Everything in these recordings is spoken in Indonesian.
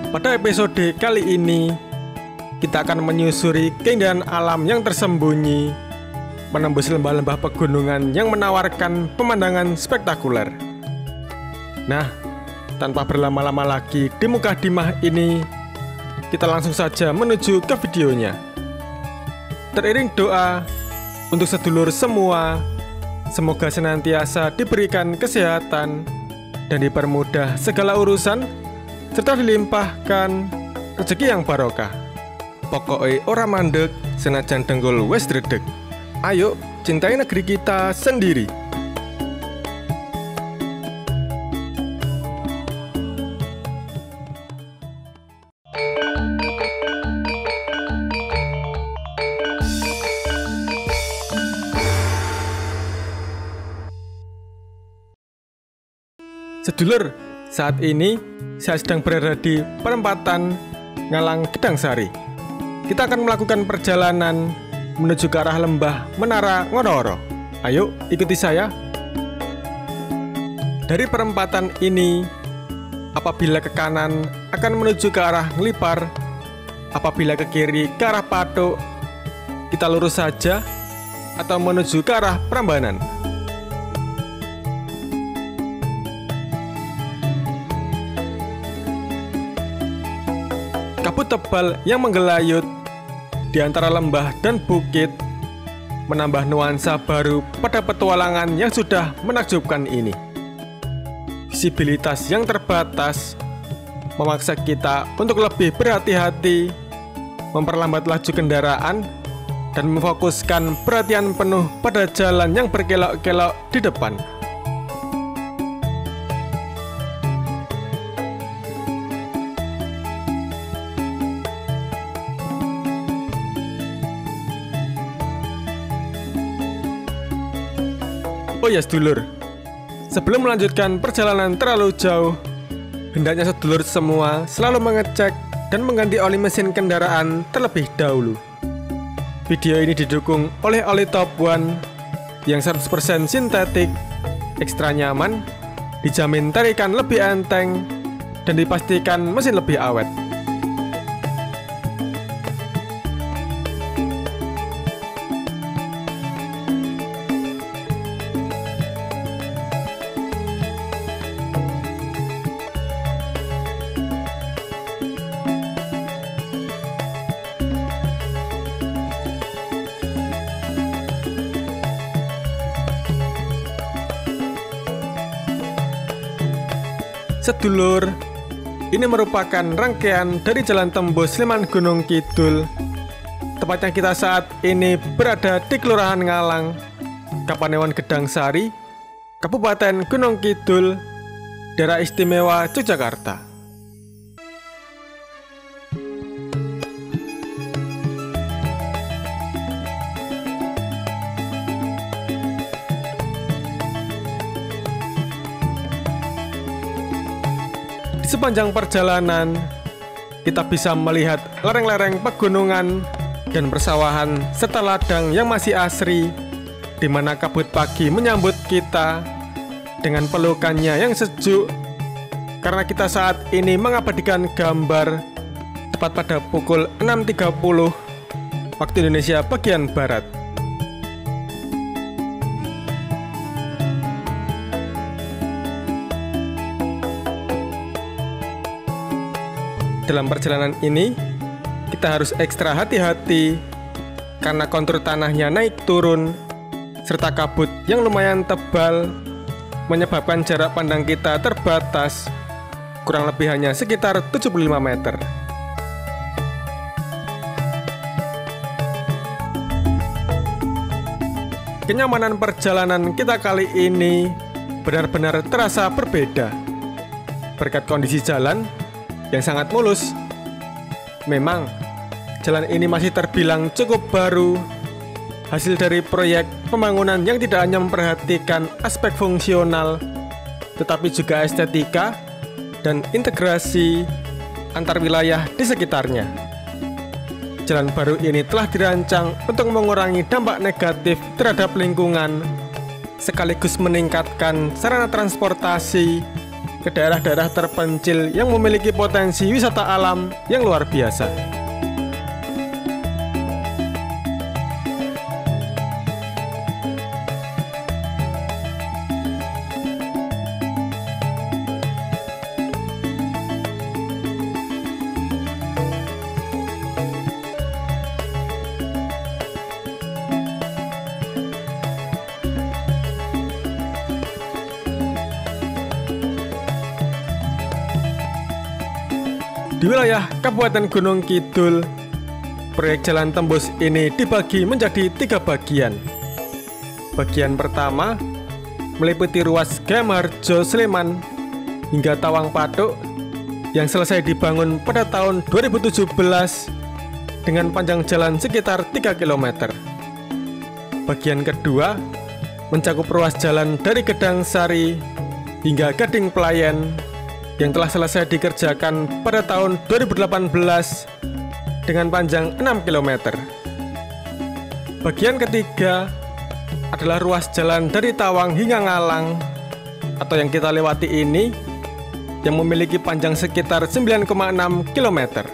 Pada episode kali ini, kita akan menyusuri keindahan alam yang tersembunyi, menembus lembah-lembah pegunungan yang menawarkan pemandangan spektakuler. Nah, tanpa berlama-lama lagi di Mukadimah ini, kita langsung saja menuju ke videonya. Teriring doa untuk sedulur semua, semoga senantiasa diberikan kesehatan dan dipermudah segala urusan, serta dilimpahkan rezeki yang barokah. Pokoknya ora mandek senajan denggol wes dredeg. Ayo cintai negeri kita sendiri. Sedulur, saat ini saya sedang berada di perempatan Ngalang Gedangsari. Kita akan melakukan perjalanan menuju ke arah lembah Menara Ngororo. Ayo ikuti saya. Dari perempatan ini, apabila ke kanan akan menuju ke arah Ngelipar, apabila ke kiri ke arah Patuk, kita lurus saja atau menuju ke arah Prambanan. Kabut tebal yang menggelayut di antara lembah dan bukit menambah nuansa baru pada petualangan yang sudah menakjubkan ini. Visibilitas yang terbatas memaksa kita untuk lebih berhati-hati, memperlambat laju kendaraan, dan memfokuskan perhatian penuh pada jalan yang berkelok-kelok di depan. Oh ya sedulur, sebelum melanjutkan perjalanan terlalu jauh, hendaknya sedulur semua selalu mengecek dan mengganti oli mesin kendaraan terlebih dahulu. Video ini didukung oleh oli Top One yang 100% sintetik, ekstra nyaman, dijamin tarikan lebih enteng, dan dipastikan mesin lebih awet. Sedulur, ini merupakan rangkaian dari jalan tembus Sleman Gunung Kidul. Tepatnya kita saat ini berada di Kelurahan Ngalang, Kapanewon Gedangsari, Kabupaten Gunung Kidul, Daerah Istimewa Yogyakarta. Di sepanjang perjalanan, kita bisa melihat lereng-lereng pegunungan dan persawahan serta ladang yang masih asri, di mana kabut pagi menyambut kita dengan pelukannya yang sejuk, karena kita saat ini mengabadikan gambar tepat pada pukul 6.30 waktu Indonesia bagian Barat. Dalam perjalanan ini, kita harus ekstra hati-hati karena kontur tanahnya naik turun, serta kabut yang lumayan tebal menyebabkan jarak pandang kita terbatas, kurang lebih hanya sekitar 75 meter. Kenyamanan perjalanan kita kali ini benar-benar terasa berbeda berkat kondisi jalan yang sangat mulus. Memang, jalan ini masih terbilang cukup baru, hasil dari proyek pembangunan yang tidak hanya memperhatikan aspek fungsional, tetapi juga estetika dan integrasi antar wilayah di sekitarnya. Jalan baru ini telah dirancang untuk mengurangi dampak negatif terhadap lingkungan, sekaligus meningkatkan sarana transportasi ke daerah-daerah terpencil yang memiliki potensi wisata alam yang luar biasa. Di wilayah Kabupaten Gunung Kidul, proyek jalan tembus ini dibagi menjadi 3 bagian. Bagian pertama meliputi ruas Gayamarjo Sleman hingga Tawang Patuk yang selesai dibangun pada tahun 2017 dengan panjang jalan sekitar 3 km. Bagian kedua mencakup ruas jalan dari Gedang Sari hingga Gading Pelayan yang telah selesai dikerjakan pada tahun 2018 dengan panjang 6 km. Bagian ketiga adalah ruas jalan dari Tawang hingga Ngalang atau yang kita lewati ini yang memiliki panjang sekitar 9,6 km.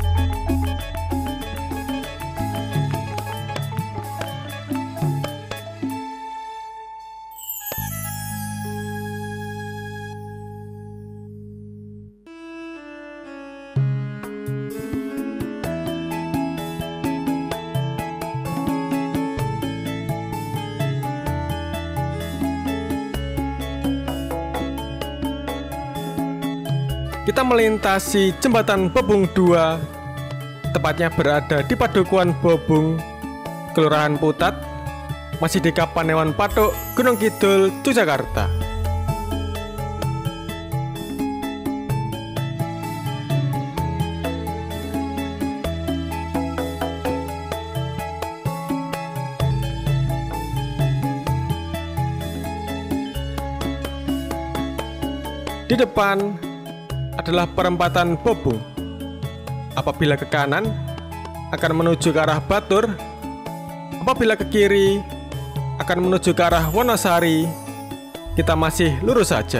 Kita melintasi Jembatan Bobung 2, tepatnya berada di Padukuhan Bobung, Kelurahan Putat, masih di Kapanewon Patuk, Gunung Kidul, Yogyakarta. Di depan adalah perempatan Bobung. Apabila ke kanan akan menuju ke arah Batur, apabila ke kiri akan menuju ke arah Wonosari. Kita masih lurus saja.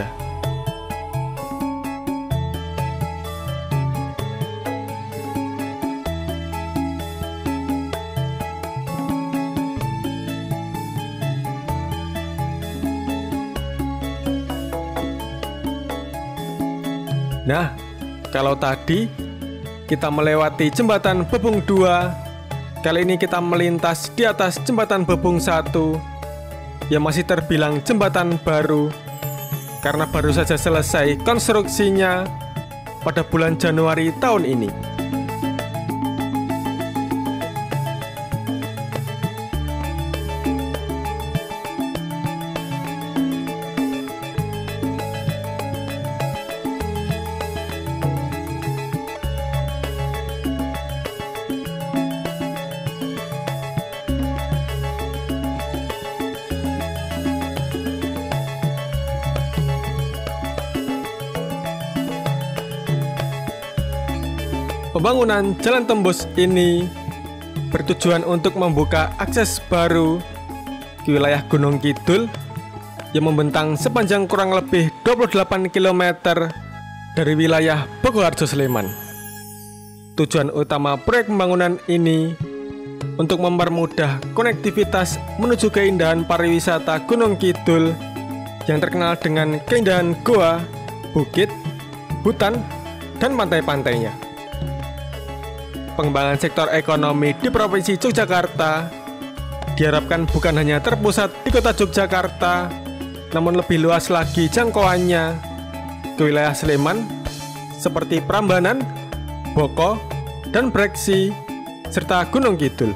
Nah, kalau tadi kita melewati Jembatan Bobung 2, kali ini kita melintas di atas Jembatan Bobung 1 yang masih terbilang jembatan baru karena baru saja selesai konstruksinya pada bulan Januari tahun ini. Pembangunan jalan tembus ini bertujuan untuk membuka akses baru ke wilayah Gunung Kidul yang membentang sepanjang kurang lebih 28 km dari wilayah Bogoharjo Sleman. Tujuan utama proyek pembangunan ini untuk mempermudah konektivitas menuju keindahan pariwisata Gunung Kidul yang terkenal dengan keindahan goa, bukit, hutan, dan pantai-pantainya. Pengembangan sektor ekonomi di Provinsi Yogyakarta diharapkan bukan hanya terpusat di kota Yogyakarta, namun lebih luas lagi jangkauannya ke wilayah Sleman seperti Prambanan, Boko, dan Breksi, serta Gunung Kidul.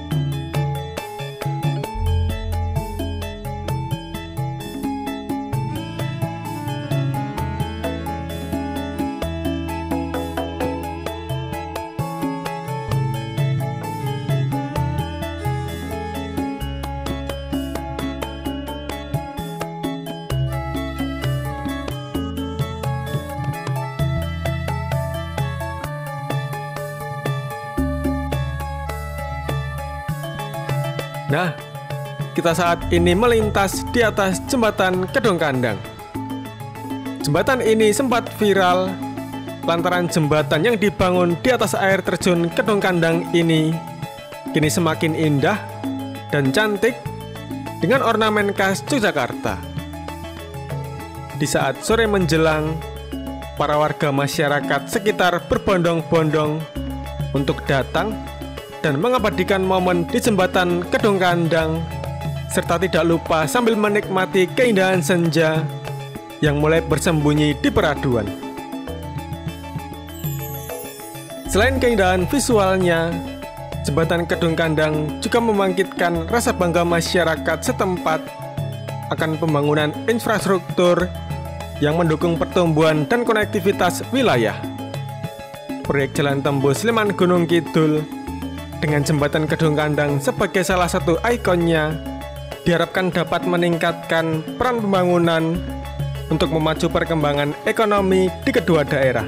Nah, kita saat ini melintas di atas jembatan Kedung Kandang. Jembatan ini sempat viral lantaran jembatan yang dibangun di atas air terjun Kedung Kandang ini kini semakin indah dan cantik dengan ornamen khas Yogyakarta. Di saat sore menjelang, para warga masyarakat sekitar berbondong-bondong untuk datang dan mengabadikan momen di jembatan Kedung Kandang, serta tidak lupa sambil menikmati keindahan senja yang mulai bersembunyi di peraduan. Selain keindahan visualnya, jembatan Kedung Kandang juga membangkitkan rasa bangga masyarakat setempat akan pembangunan infrastruktur yang mendukung pertumbuhan dan konektivitas wilayah. Proyek Jalan Tembus Sleman Gunung Kidul dengan jembatan Kedung Kandang sebagai salah satu ikonnya diharapkan dapat meningkatkan peran pembangunan untuk memacu perkembangan ekonomi di kedua daerah.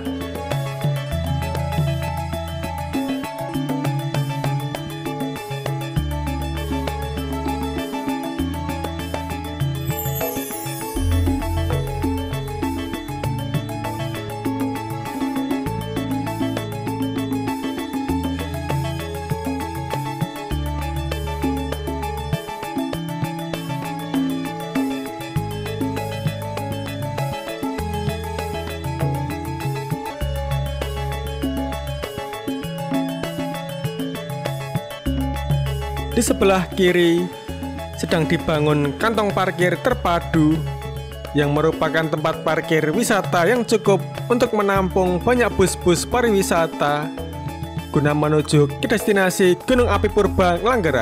Di sebelah kiri sedang dibangun kantong parkir terpadu yang merupakan tempat parkir wisata yang cukup untuk menampung banyak bus-bus pariwisata guna menuju ke destinasi Gunung Api Purba Nglanggeran.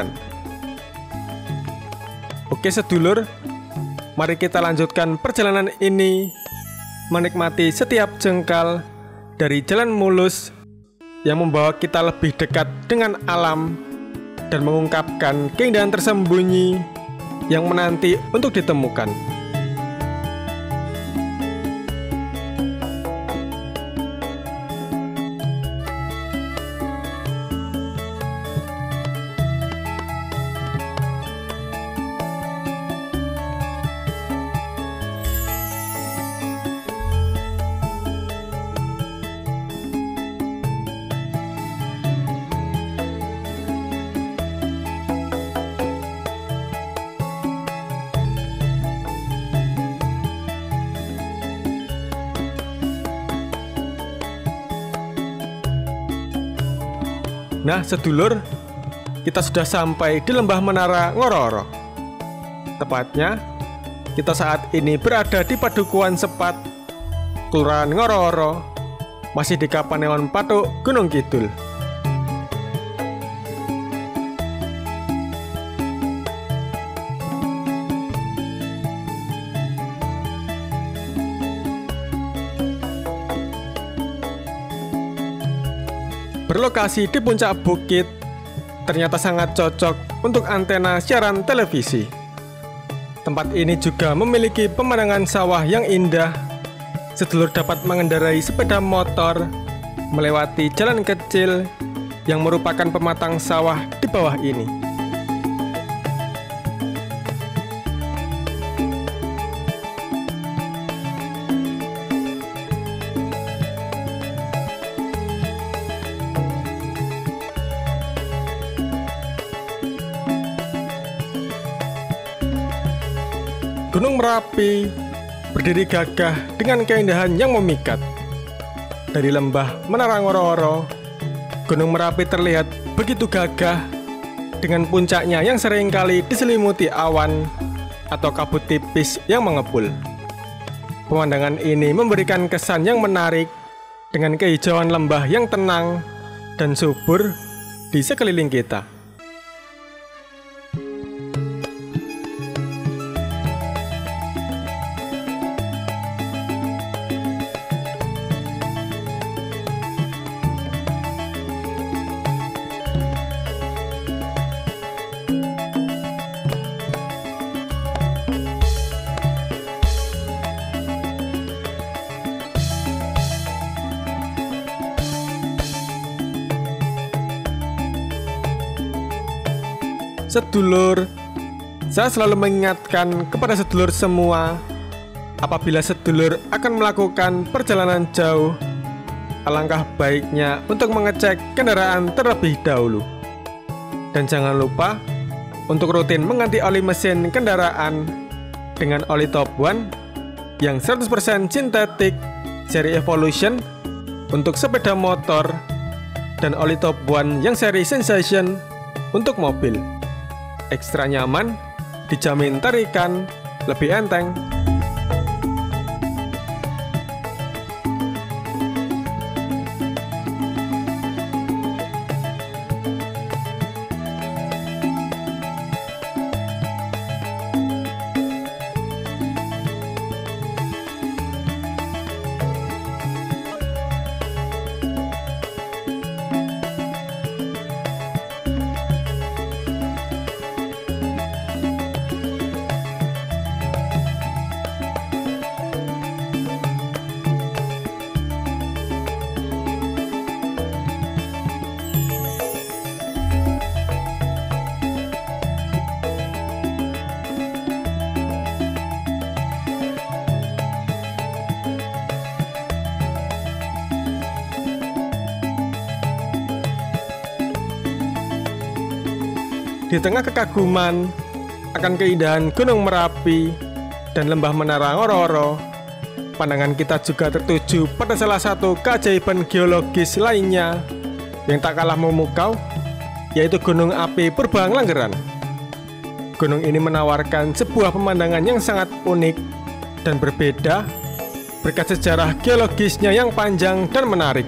Oke sedulur, mari kita lanjutkan perjalanan ini menikmati setiap jengkal dari jalan mulus yang membawa kita lebih dekat dengan alam dan mengungkapkan keindahan tersembunyi yang menanti untuk ditemukan. Nah sedulur, kita sudah sampai di Lembah Menara Ngoro-oro. Tepatnya, kita saat ini berada di Padukuhan Sepat, Kelurahan Ngoro-oro, masih di Kapanewon Patuk, Gunung Kidul. Berlokasi di puncak bukit, ternyata sangat cocok untuk antena siaran televisi. Tempat ini juga memiliki pemandangan sawah yang indah. Sedulur dapat mengendarai sepeda motor melewati jalan kecil yang merupakan pematang sawah di bawah ini. Gunung Merapi berdiri gagah dengan keindahan yang memikat. Dari lembah Menara Ngoro-oro, Gunung Merapi terlihat begitu gagah dengan puncaknya yang seringkali diselimuti awan atau kabut tipis yang mengepul. Pemandangan ini memberikan kesan yang menarik dengan kehijauan lembah yang tenang dan subur di sekeliling kita. Sedulur, saya selalu mengingatkan kepada sedulur semua apabila sedulur akan melakukan perjalanan jauh, alangkah baiknya untuk mengecek kendaraan terlebih dahulu. Dan jangan lupa untuk rutin mengganti oli mesin kendaraan dengan oli Top One yang 100% sintetik seri Evolution untuk sepeda motor dan oli Top One yang seri Sensation untuk mobil. Ekstra nyaman, dijamin tarikan lebih enteng. Di tengah kekaguman akan keindahan Gunung Merapi dan lembah Menara Ngororo, pandangan kita juga tertuju pada salah satu keajaiban geologis lainnya yang tak kalah memukau, yaitu Gunung Api Purbanglangeran. Gunung ini menawarkan sebuah pemandangan yang sangat unik dan berbeda berkat sejarah geologisnya yang panjang dan menarik.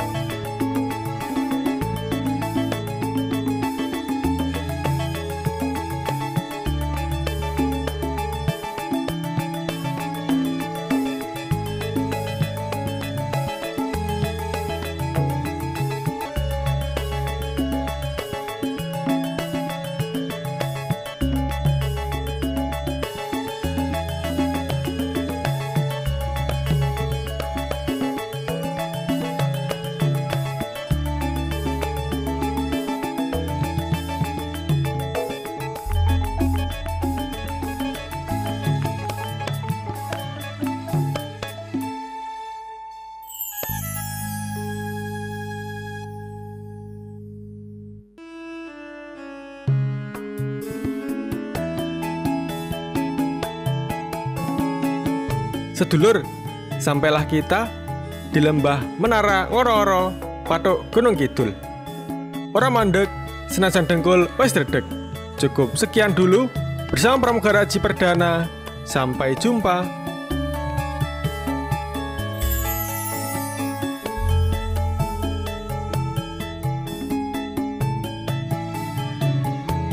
Sedulur, sampailah kita di lembah Menara Ngororo, Patuk Gunung Kidul. Ora mandeg, senajan dengkul wis dredeg. Cukup sekian dulu bersama Pramugara Haji Perdana. Sampai jumpa.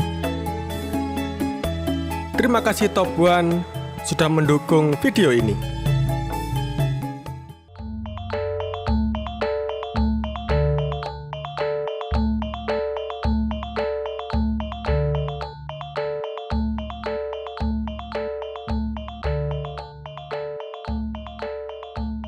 Terima kasih Top One sudah mendukung video ini.